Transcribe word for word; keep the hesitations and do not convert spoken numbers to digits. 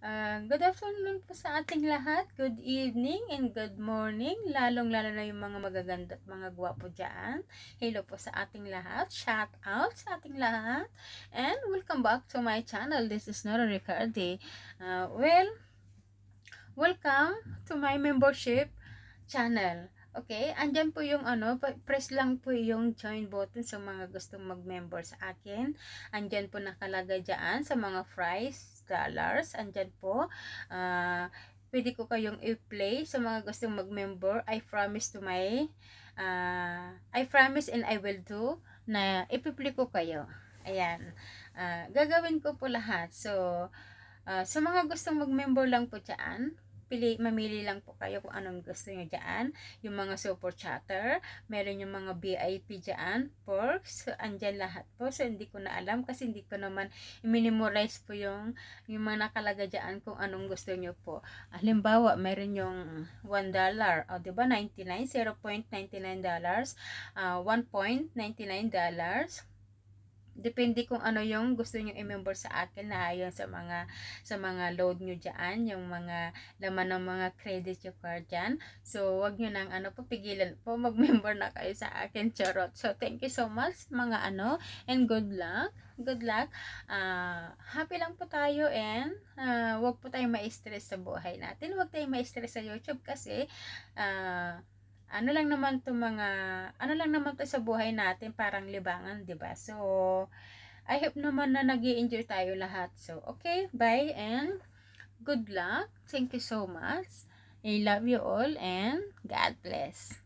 Uh, good afternoon po sa ating lahat. Good evening and good morning. Lalong-lalo na yung mga magaganda at mga gwapo dyan. Hello po sa ating lahat. Shout out sa ating lahat. And welcome back to my channel. This is Nora Ricardi. Uh, well, welcome to my membership channel. Okay, andyan po yung ano, press lang po yung join button sa mga gustong mag-member sa akin. Andyan po nakalagay dyan sa mga price, dollars. Andyan po, uh, pwede ko kayong i-play sa mga gustong mag-member. I promise to my, uh, I promise and I will do na ipi-play ko kayo. Ayan, uh, gagawin ko po lahat. So, uh, sa mga gustong mag-member lang po dyan, Pili, mamili lang po kayo kung anong gusto nyo dyan. Yung mga super chatter, meron yung mga V I P dyan, perks, so, andyan lahat po. So, hindi ko na alam kasi hindi ko naman i-minimorize po yung, yung mga nakalaga dyan kung anong gusto nyo po. Halimbawa, meron yung one dollar, o, diba, ninety-nine, zero point nine nine dollars, uh, one point nine nine dollars, depende kung ano yung gusto niyo i-member sa akin na ayon sa mga sa mga load nyo dyan, yung mga laman ng mga credit yung card dyan. So, wag nyo nang ano po, pigilan po, mag-member na kayo sa akin, charot. So, thank you so much mga ano, and good luck. Good luck. Uh, happy lang po tayo and uh, wag po tayong ma-stress sa buhay natin. Wag tayong ma-stress sa YouTube kasi uh, ano lang naman to mga ano lang naman to sa buhay natin, parang libangan, 'di ba? So I hope naman na nag-i-enjoy tayo lahat. So okay, bye and good luck. Thank you so much. I love you all and God bless.